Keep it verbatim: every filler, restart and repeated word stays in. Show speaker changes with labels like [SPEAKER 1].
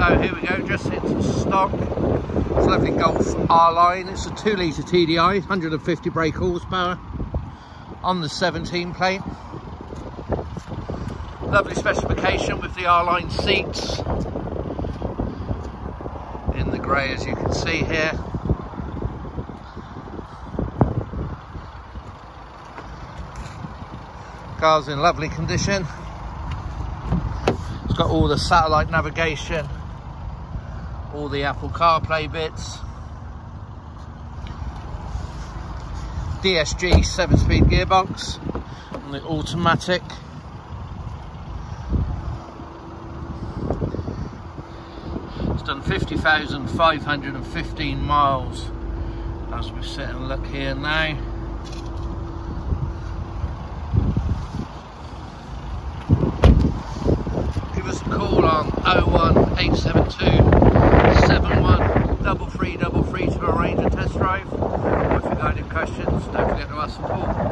[SPEAKER 1] So here we go, just into stock. It's a lovely Golf R-Line. It's a two litre T D I, one hundred fifty brake horsepower on the seventeen plate. Lovely specification with the R-Line seats in the grey, as you can see here. Car's in lovely condition. It's got all the satellite navigation, all the Apple CarPlay bits, D S G seven speed gearbox on the automatic. It's done fifty thousand five hundred fifteen miles as we sit and look here now. Give us a call on oh one eight seven two seven one three three three three to arrange a test drive. Or if you've got any questions, don't forget to ask support.